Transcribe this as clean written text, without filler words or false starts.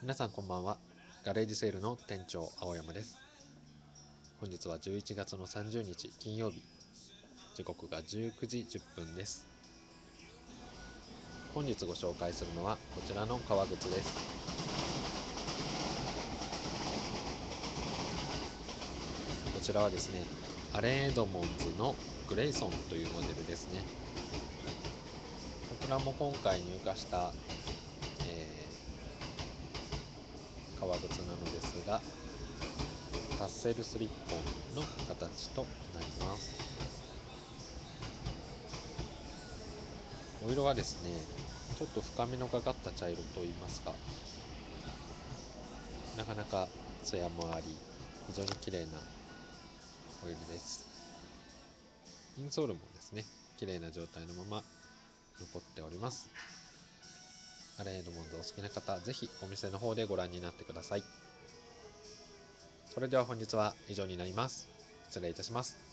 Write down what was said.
皆さんこんばんは。ガレージセールの店長青山です。本日は11月の30日金曜日、時刻が19時10分です。本日ご紹介するのはこちらの革靴です。こちらはですね、アレンエドモンズのグレイソンというモデルですね。こちらも今回入荷した、革靴なのですが、タッセルスリッポンの形となります。お色はですね、ちょっと深みのかかった茶色といいますか、なかなか艶もあり、非常に綺麗なお色です。インソールもですね、綺麗な状態のまま残っております。アレンエドモンズお好きな方、ぜひお店の方でご覧になってください。それでは本日は以上になります。失礼いたします。